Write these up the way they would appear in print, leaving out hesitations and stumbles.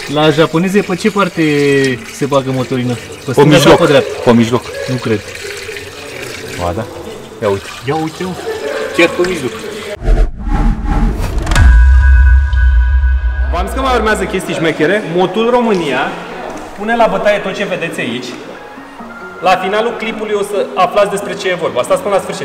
La japoneze pe ce parte se bagă motorina? Pe mijloc. Pe dreapta? Pe mijloc. Nu cred. Ba da. Ia uite. Ia uite, chiar pe mijloc. V-am zis că mai urmează chestii șmechere. Motul România pune la bătaie tot ce vedeți aici. La finalul clipului o să aflați despre ce e vorba. Stați până la sfârșit.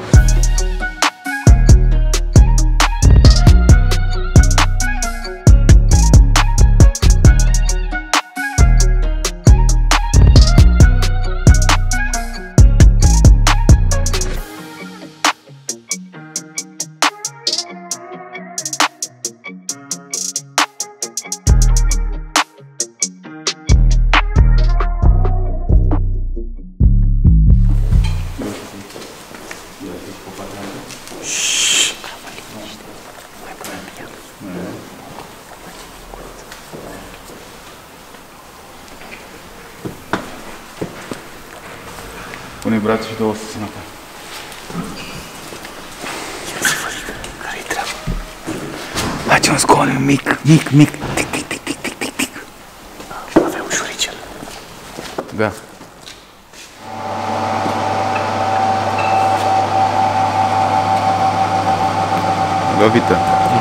Pune brațul și două să sănătate. Care-i treaba? Face un scol mic, mic, mic. Tic, tic, tic, tic, tic, tic, tic. Avea un șuricel. Da. Lovită.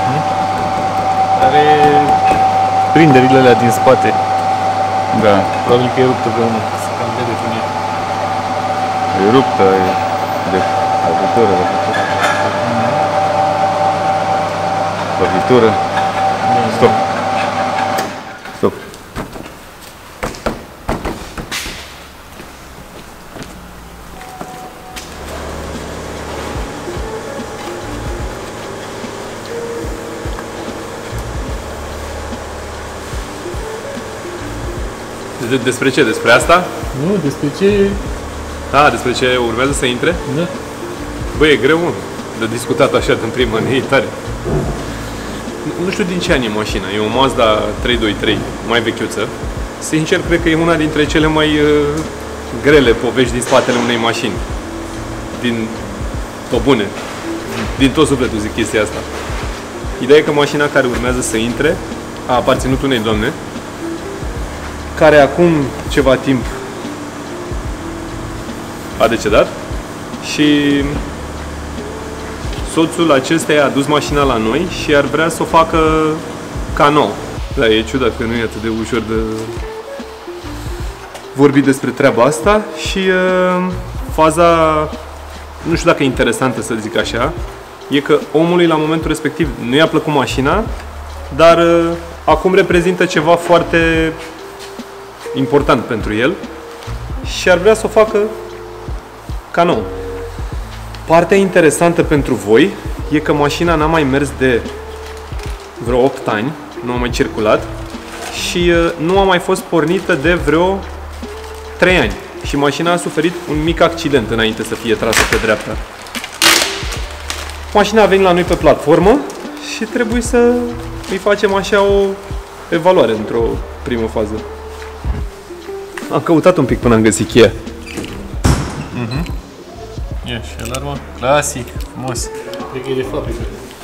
Are prinderile alea din spate. Da. Probabil că e ruptă pe unul. Se cam vede cum e. E ruptă, e de lovitură, lovitură. Stop. Stop. Despre ce? Despre asta? Nu, despre ce... Da, despre ce urmează să intre? Da. Băi, e greu, mă, de discutat așa din prima, e tare. Nu știu din ce an e mașina, e o Mazda 323, mai vechiuță. Sincer, cred că e una dintre cele mai grele povești din spatele unei mașini. Pe bune, din tot sufletul zic chestia asta. Ideea e că mașina care urmează să intre a aparținut unei doamne care acum ceva timp a decedat și soțul acesteia a dus mașina la noi și ar vrea să o facă ca nouă. Da, e ciudat că nu e atât de ușor de vorbit despre treaba asta și faza, nu știu dacă e interesantă să zic așa, e că omului la momentul respectiv nu i-a plăcut mașina, dar acum reprezintă ceva foarte important pentru el și ar vrea să o facă ca nou. Partea interesantă pentru voi e că mașina n-a mai mers de vreo 8 ani, nu a mai circulat și nu a mai fost pornită de vreo 3 ani. Și mașina a suferit un mic accident înainte să fie trasă pe dreapta. Mașina a venit la noi pe platformă și trebuie să îi facem așa o evaluare într-o primă fază. Am căutat un pic până am găsit cheia. Ia și alarma. Clasic, frumos. Cred că e de fabrică.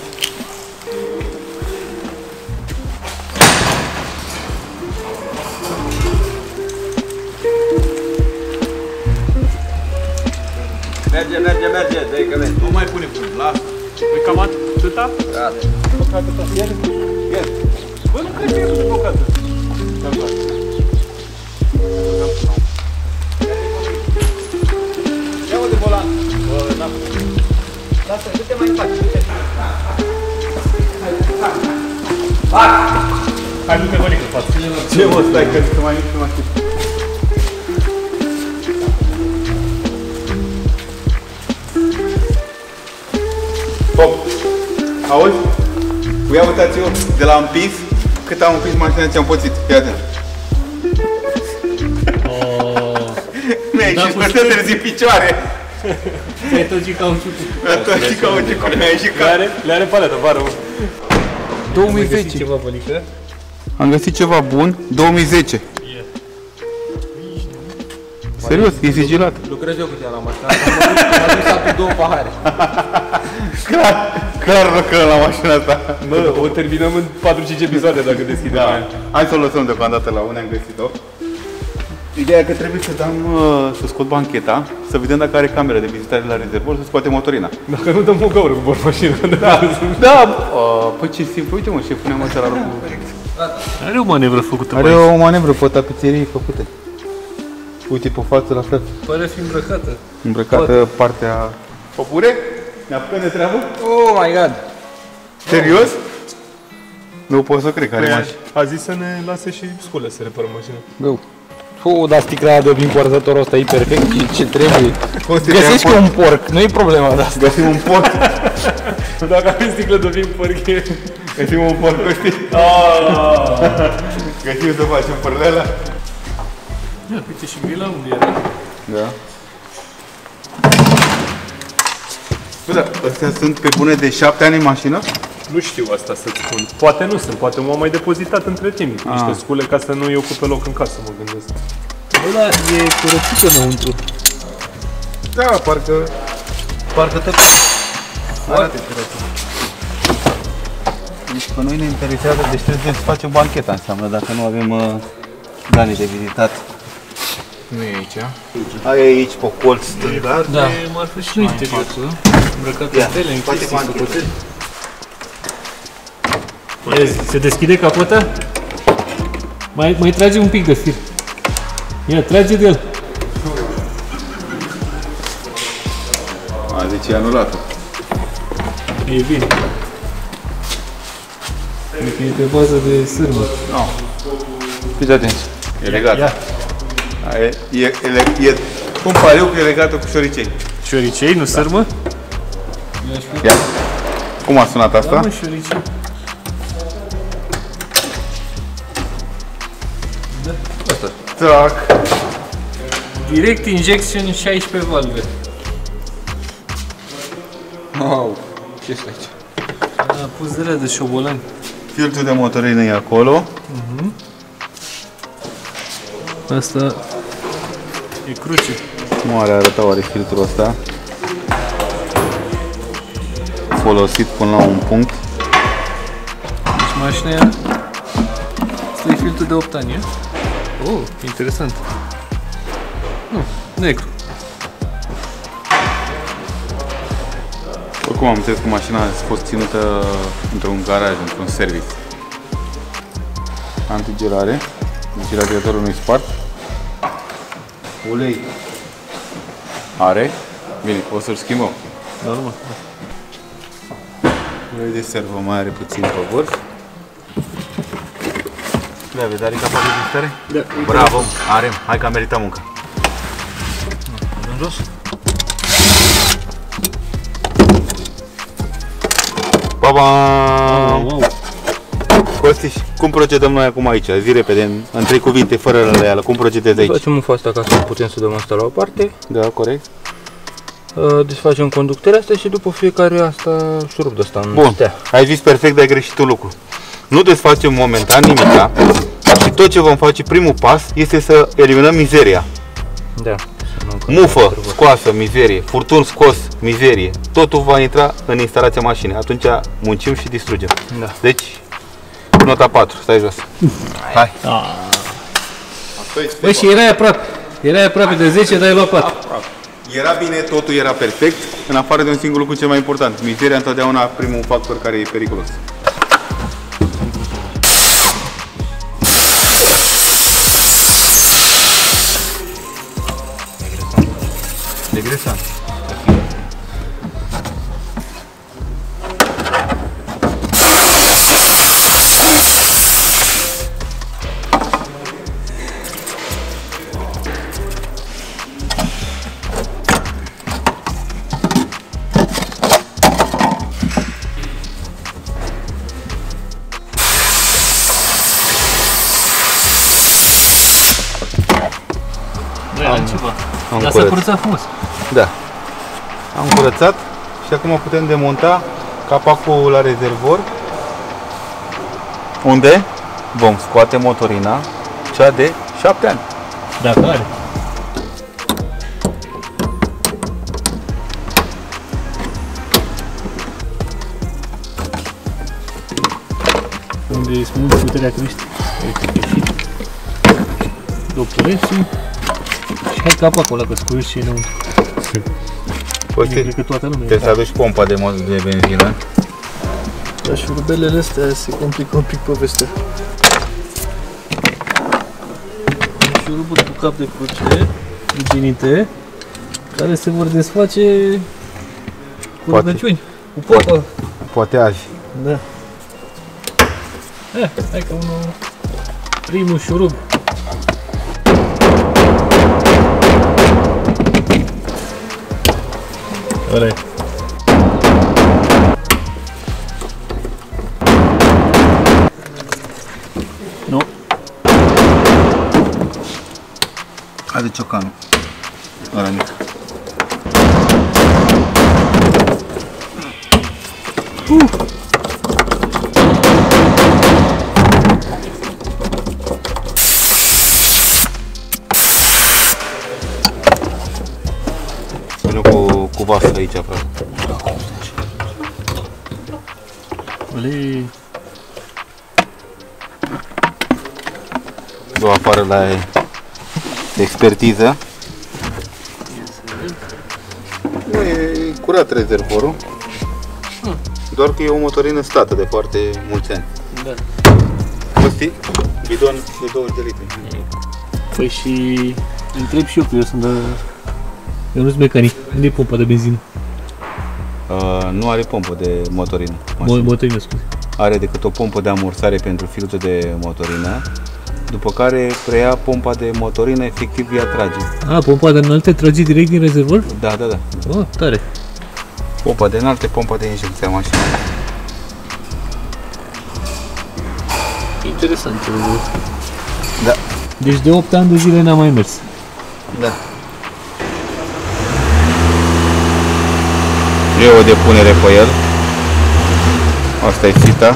Merge, dă-i că merge. Nu mai pune până, lasă. Păi cam atâta? Gata. Bă, nu cred că e atât de blocată. Ia-o de volan. Lasă, du-te mai în față, du-te. Hai, du-te bănică în față. Ce mă, stai că să mai mici, nu mai știu. Stop! Auzi? Ia uitați-o de la împins, cât am împins mașina ți-am pățit. Fii atent. Mi-ai ieșit cu tătărzi în picioare. Ți-ai toci cauciucul. Toți cauciucul, mi-a ieșit ca... Le are paleta, vară. 2010. Ceva bănică? Am găsit ceva bun, 2010. Serios, e sigilat. Lucrez eu cu tine la mașină. Am adus apă 2 pahare. Clar lucrăm la mașina asta. Bă, o terminăm în 4-5 episoade dacă deschidem aia. Hai să o lăsăm deocamdată la unde am găsit-o. Ideea e că trebuie să dăm, să scot bancheta, să vedem dacă are cameră de vizitare la rezervor, să scoatem motorina. Dacă nu dăm o gaură cu bormașina. Da, păi ce simplu, uite mă, șeful ne-a măsat la locul. Are o manevră făcută. Are o manevră pe tapiserii făcute. Uite pe față la fel. Pare fi îmbrăcată. Îmbrăcată partea... Păpure? Ne apucăm de treabă? Oh my god! Serios? Nu pot să cred că are mașină. A zis să ne lase și sculă să reparăm mașina. Go! Dar sticla aia de vin cu arzătorul ăsta e perfect, ce trebuie. Costi, Găsești te-am un porc, nu e problema de asta. Găsim un porc. Dacă avem sticlă de vin părche. Găsim un porc, Costi. Găsim să facem părlela. Ia, uite și grila unde era. Da. Bă, da, astea sunt pe bune de 7 ani în mașină? Nu știu asta să-ți spun. Poate nu sunt, poate m-am mai depozitat între timp. Niște scule ca să nu-i ocupe loc în casă, mă gândesc. Bă, da, e curățită înăuntru. Da, parcă te... Arată curățită. Deci pe noi ne interesează, deci trebuie să facem bancheta, înseamnă, dacă nu avem dane de vizitat. Nu e aici. Ai aici pe colț stânga. Da. E marfă și în interior. Îmbrăcată în tele, în chestii făcute. Se deschide capota? Mai trage un pic de fir. Ia, trage de el. Deci e anulată. E bine. Adică e pe bază de sârmă. Nu. Fiți atenți. E legat. Ia. E cum pariu că e legată cu șoricei. Șoricei, nu sârmă? Ia. Cum a sunat asta? Da, mă, șoricei. Tac. Direct injection 16 valve. Wow, ce este aici? A pus de de șobolani. Filtrul de motorină e acolo. Asta e cruce. Nu are arăta oare filtrul ăsta. Folosit până la un punct. Deci mașina aia, asta e filtrul de 8 ani, e? Oh, interesant. Nu, negru. Oricum am înțeles că mașina a fost ținută într-un garaj, într-un service. Antigirare. Deci radiatorul nu-i spart. Ulei. Are. Bine, o să-l schimbăm. Da, nu mă. Ulei de servă mai are puțin pe vârf. Le aveți, are capa de vizitare? Da. Bravo, are. Hai că am meritat muncă. În jos? Pa-bam! Wow. Costiș, cum procedăm noi acum aici? Zi repede, în 3 cuvinte, fără răleală. Cum procedezi aici? Facem mufa asta ca să putem să dăm asta la o parte. Da, corect. Desfacem conductele astea și după fiecare asta șurub de asta în Bun, stea. ai zis perfect, dar ai greșit un lucru. Nu desfacem momentan nimica și tot ce vom face, primul pas, este să eliminăm mizeria. Da. Mufă scoasă, mizerie, furtun scos, mizerie. Totul va intra în instalația mașinii. Atunci muncim și distrugem. Da. Deci, nota 4, stai jos. Hai. Băi, și erai aproape. Erai aproape de 10, dar ai luat 4. Era bine, totul era perfect, în afară de un singur lucru cel mai important. Mizeria întotdeauna primul factor care e periculos. Degresant. Altceva. Am Dar s-a curățat. curățat frumos. Da. Am curățat și acum putem demonta capacul la rezervor, unde vom scoate motorina, cea de 7 ani. Dacă are. unde smulgi puterea crește. Uite, ieșit. Doctoreții. Și hai capacul ăla, că scuiești și înăuntru. Cred că toată lumea. Trebuie să aduci pompa de benzină. Dar șurubelele astea se complică un pic povestea. Șuruburi cu cap de cruce, ruginite, care se vor desface cu rugăciuni, cu popă. Poate azi. Da. Hai că primul șurub. Ăla-i. Nu. Ade ciocanul. Ăla mic. Vine cu vasă aici aproape. Olei. Dă afară la expertiză. Nu e curat rezervorul. Doar că e o motorină stată de foarte mulți ani. Da. Știi? Bidon de 20 de litri. Păi și întreb și eu, că eu sunt de... Eu nu sunt mecanic. Unde e pompa de benzină? Nu are pompă de motorină. Motorină, scuze. Are decât o pompă de amursare pentru filtrul de motorină, după care preia pompa de motorină, efectiv ea trage. Pompa de înalte trage direct din rezervor? Da. Tare. Pompa de înalte, pompa de injecție a mașinii. Interesant. Da. Deci de 8 ani de zile n-am mai mers. Da. E o depunere pe el. Asta e sita.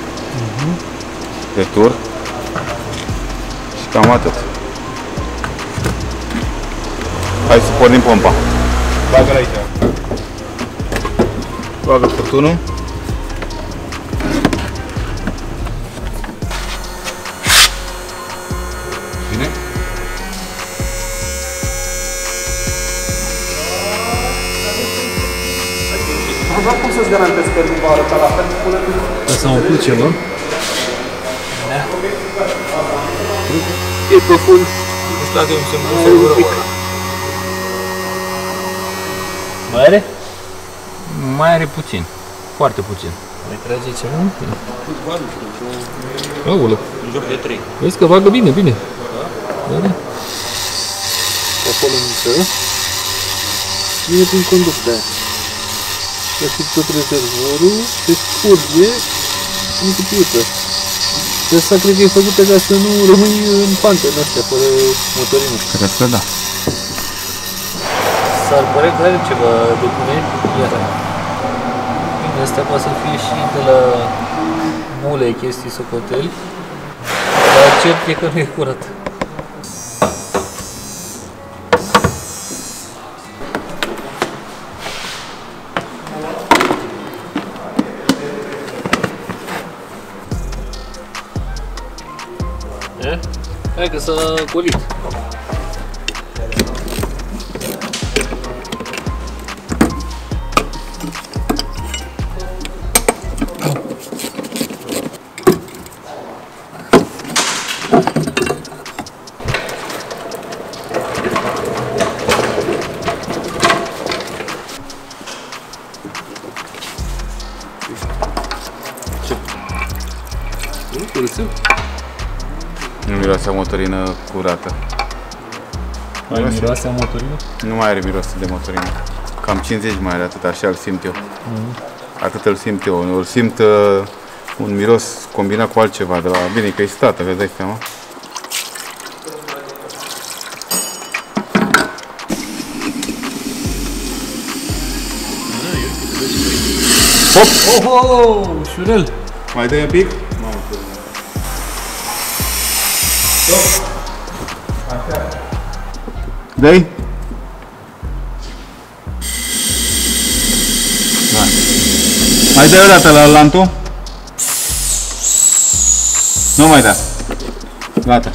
De tur. Și cam atât. Hai să pornim pompa. Bagă-l aici. Bagă furtunul. Bine? Așa cum să-ți garantez că nu va arăta la fel, spune-mi. S-a umplut ceva. E profund. Nu știu dacă se mă Mai are? Mai are puțin. Foarte puțin. Mai trage ceva? Aoleu. În joc de 3. Vezi că bagă bine. Da? Acolo mică. Vine prin conducta aia. Practic tot rezervorul se scurge în cutiuță. Și asta cred că e făcută ca să nu rămâi în pante în astea, fără motorină. Cred că da. S-ar părea că are ceva de bune, iar bine, astea poate să fie și de la mule, chestii, socoteli, dar cert e că nu e curat. Hai că s-a golit. Nu curățăm? Nu miroase a motorină curată. Mai miroase a motorină? Nu mai are miros de motorină. Cam 50 mai are, atât așa îl simt eu. Atât îl simt eu. Îl simt un miros combinat cu altceva de la... Bine că e stată, vă dai seama. Hop! Oh, ușurel! Mai dai un pic? Dai? Mai dai o dată la lantul? Nu mai da. Gata.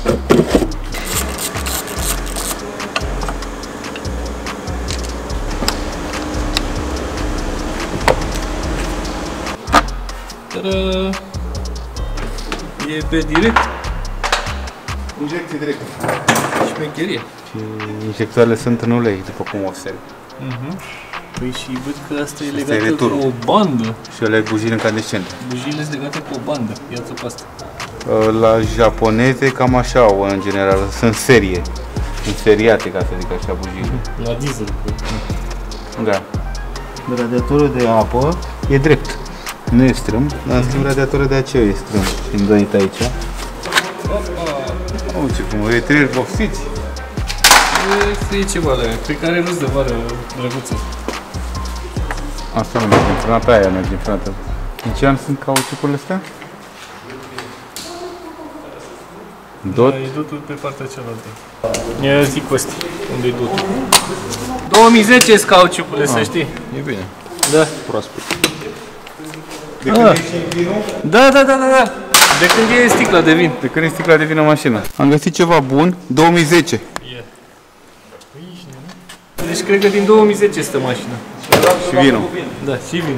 E pe direct. Injecție direct. Șmecherie. Și injectoarele sunt în ulei, după cum observi. Păi și văd că asta e Asta e legată returul. cu o bandă. Și ele bujii incandescente. Bujiile sunt legate cu o bandă. Ia-ți-o pe asta. La japoneze cam așa au în general, sunt serie. Sunt seriate, ca să zic așa, bujiile. La diesel. Da. Radiatorul de apă e drept. Nu e strâmb, dar în schimb radiatorul de aceea e strâmb. Și îndonit aici. Oh, ce frumos, retrieri vopsiți. E ceva de aia. Cred că are rost de vară drăguță. Asta nu merge în frânată, aia merge în frânată. În ce an sunt cauciucurile astea? Dot? Da, e dotul pe partea cealaltă. Ia zic Costi, unde-i dotul? 2010 cauciucule, să știi. E bine. Da. Proaspăt. De când e și vinul? Da. De când e sticla de vin. De când e sticla de vin în mașină. Am găsit ceva bun, 2010. Deci cred că din 2010 este mașina. Și vinul. Da, și vin.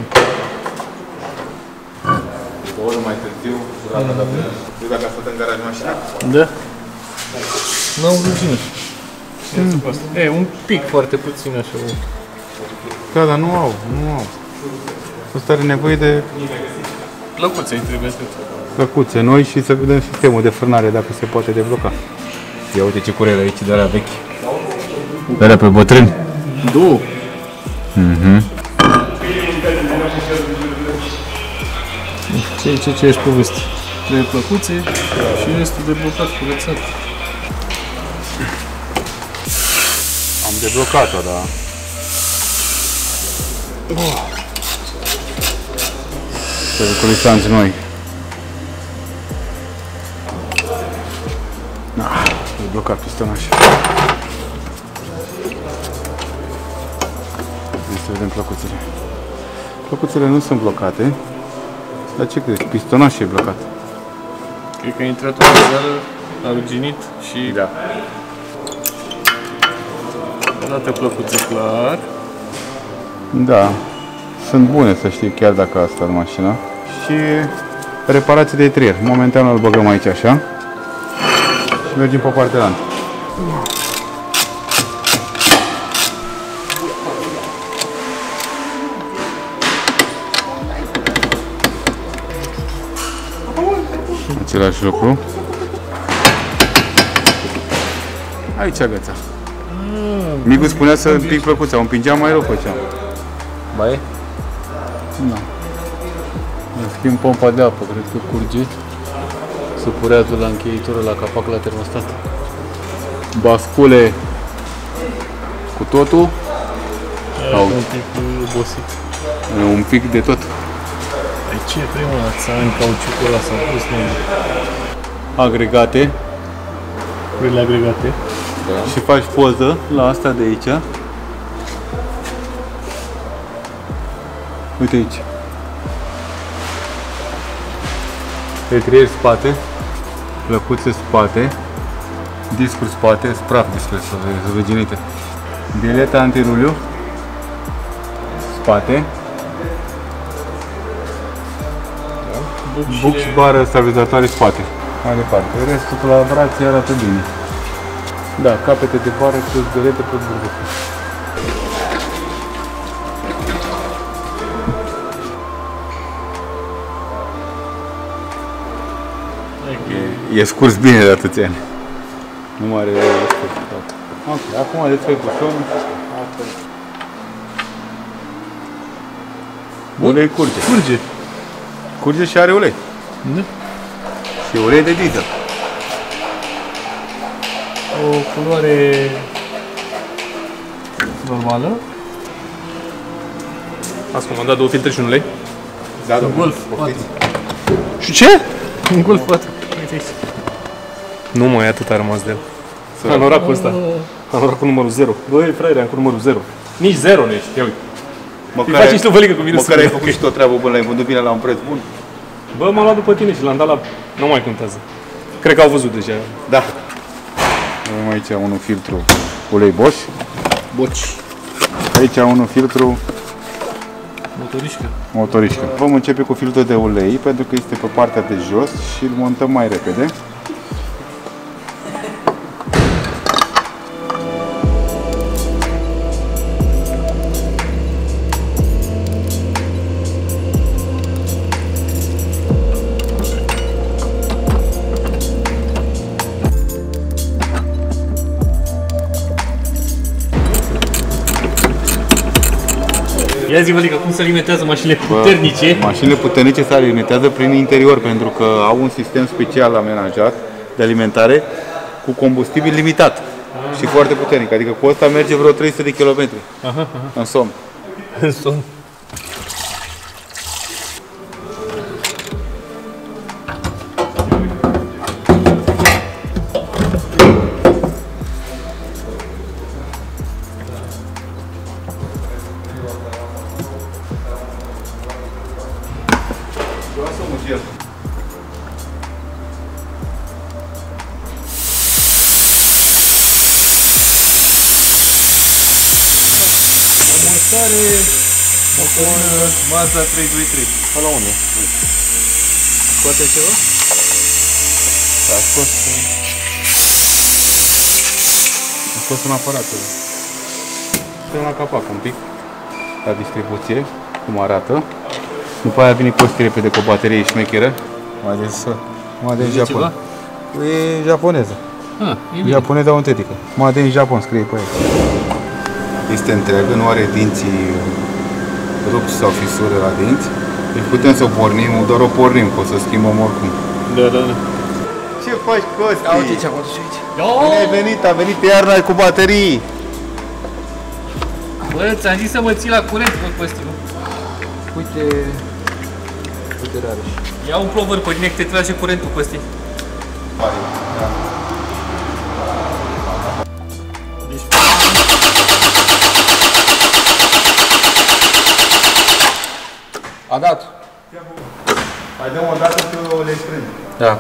O oră mai târziu, durata de apel. Eu dacă a stat în garaj mașina? Da. N-au rugină. E, un pic foarte puțin așa. Da, dar nu au. Asta are nevoie de Plăcuțe îi trebuie atât. plăcuțe noi și să vedem sistemul de frânare dacă se poate debloca. Ia uite ce curele aici de alea vechi. De alea pe bătrâni. Două. Ce ești povesti? Trei plăcuțe și restul de blocat, curățat. Am deblocat-o, da. Periculisanți noi. E blocat pistonul așa. Hai să vedem plăcuțele. Plăcuțele nu sunt blocate. Dar ce crezi? Pistonașul e blocat. Cred că a intrat o gazeală, a ruginit și Da. dată plăcuțe clar. Da. Sunt bune, să știi, chiar dacă asta în mașină. Și reparație de etrier. Momentan îl băgăm aici așa. Și mergem pe partea altă. Același lucru. Aici agăța. Micu spunea să împing plăcuța, o împingeam mai rău făceam. Mai e? Da. În schimb, pompa de apă, cred că curge. Supureazul la încheitură, la capac, la termostat. Bascule cu totul. Sau Un pic obosit. un pic de tot. Ai ce prima dată în cauciucul ăla s-a pus Agregate. Curile agregate. Și faci poză la asta de aici. Uite aici. Etrieri spate, plăcuțe spate, discuri spate, praf discuri ruginite. Bileta antiruliu spate. Buc și bară stabilizatoare spate. Mai departe. Restul colaborației arată bine. Da, capete de bară plus belete plus burducă. E scurs bine de atâția ani. Nu mai are scurt. Ok, acum de 3 bușoni. Ulei curge. Curge și are ulei. Da. Și ulei de diesel. O culoare normală. Ați comandat 2 filtre și un ulei? Da, domnule. Golf 4. Și ce? Un Golf 4. Uite aici. Nu mai atât a rămas de el. Anoracul ăsta. Anoracul numărul 0. Băi, fraiere, am cu numărul 0. Nici 0 nu ești. Ia uite. Îi faci și tu văligă cu minus. Măcar ai făcut și tot treabă bună, l-ai vândut bine la un preț bun. Bă, m-am luat după tine și l-am dat la... Nu mai contează. Cred că au văzut deja. Da. Avem aici unul filtru ulei Bosch. Boci. Aici unul filtru Motorișcă. motorișcă. Vom începe cu filtrul de ulei pentru că este pe partea de jos și îl montăm mai repede. Ia zi, Valica, cum se alimentează mașinile puternice? Mașinile puternice se alimentează prin interior pentru că au un sistem special amenajat de alimentare cu combustibil limitat și foarte puternic. Adică cu ăsta merge vreo 300 de km în somn. În somn. Montare, Mazda 323. Ăla unde? Scoate ceva? A scos un aparat. Stă la capac un pic, la distribuție, cum arată. După aia vine costi repede cu o baterie șmecheră. Made în Japon. E japoneză. Japoneză autentică. Made în Japon, scrie pe aia. Este întreagă, nu are dinții rupți sau fisure la dinți. Deci putem să o pornim, doar o pornim, că o să schimbăm oricum. Da. Ce faci, Costi? Uite ce am adus aici. Bine ai venit, a venit iarna cu baterii. Bă, ți-am zis să mă ții la curent, bă, Costi, bă. Uite Rareș. Ia un plovăr pe tine că te trage curentul, Costi. A dat. Hai dăm o dată să le strâng. Da.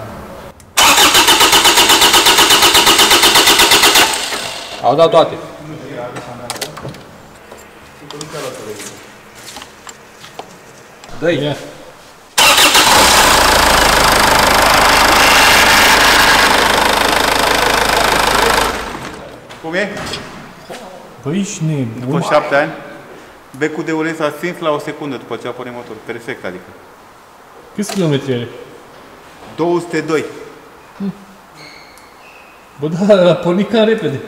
Au dat toate. Dă-i. Cum e? Băi, ești nebun. După 7 ani, becul de ulei s-a stins la o secundă după ce a pornit motorul. Perfect, adică. Câți kilometri are? 202. Bă, da, a pornit cam repede.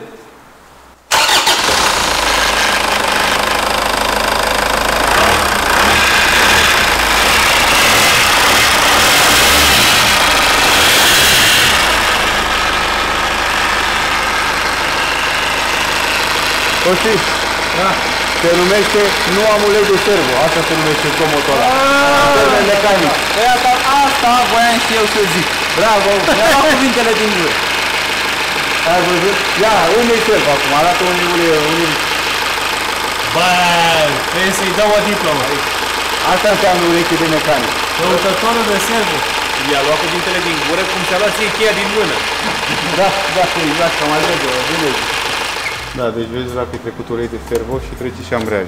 Costi, se numește nu am ulei de servo. Asta se numește zgomotul ăla. Termen mecanic. Păi asta voiam și eu să zic. Bravo, mi-a luat cuvintele din gură. Ai văzut? Ia, unde-i servo acum? Arată unii. Bă, trebuie să-i dau o diplomă. Asta înseamnă ureche de mecanic. Căutătorul de servo. I-a luat cuvintele din gură cum și-a luat ție cheia din mână. Da, exact, cam așa de Da, deci vezi dacă e trecut ulei de servo și trece și ambreiaj.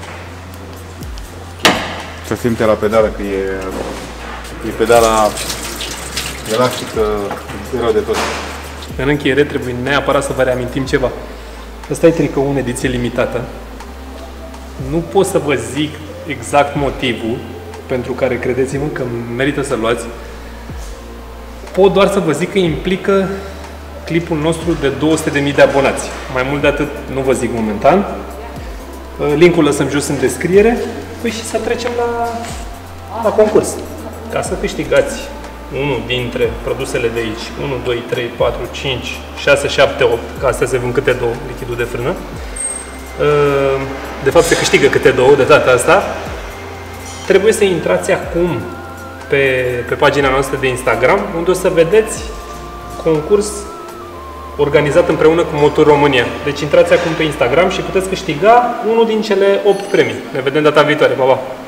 Se simte la pedală că e pedala elastică, rău de tot. În încheiere trebuie neapărat să vă reamintim ceva. Ăsta e tricoul în ediție limitată. Nu pot să vă zic exact motivul pentru care credeți-mă că merită să luați. Pot doar să vă zic că implică clipul nostru de 200.000 de abonați. Mai mult de atât nu vă zic momentan. Linkul lăsăm jos în descriere. Păi și să trecem la concurs. Ca să câștigați unul dintre produsele de aici. 1, 2, 3, 4, 5, 6, 7, 8. Că astea se vând câte două, lichidul de frână. De fapt se câștigă câte două de data asta. Trebuie să intrați acum pe pagina noastră de Instagram, unde o să vedeți concurs organizat împreună cu Motor România. Deci intrați acum pe Instagram și puteți câștiga unul din cele 8 premii. Ne vedem data viitoare. Pa, pa!